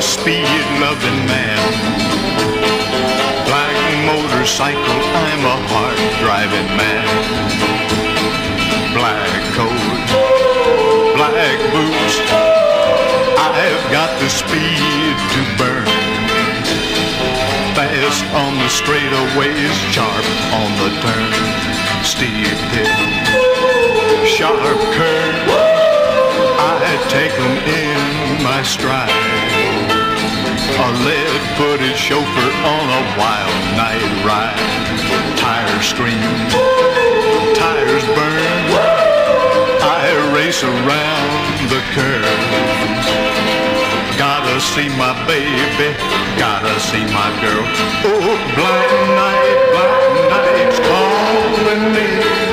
speed-loving man. Black motorcycle, I'm a hard-driving man. Black coat, black boots, I've got the speed to burn. Fast on the straightaways, sharp on the turn. Steep hill, sharp curve, I take them in my stride. A lead-footed chauffeur on a wild night ride. Tires scream, tires burn, I race around the curve. Gotta see my baby, gotta see my girl. Oh, black night's calling me.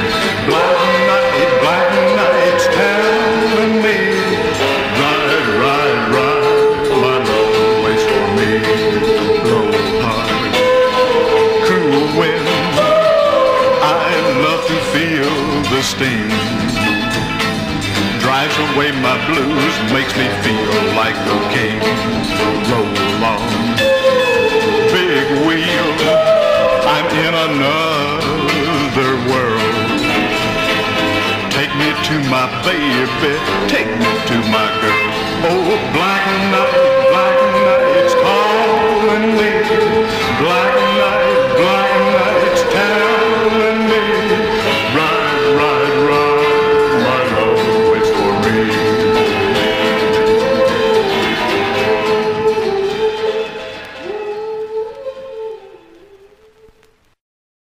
Black night's telling me. Ride, ride, ride, my love waits for me. Blow hard, cool wind, I love to feel the sting. Drives away my blues, makes me feel like a king. Roll on, big wheel, I'm in another world. Take me to my baby, take me to my girl.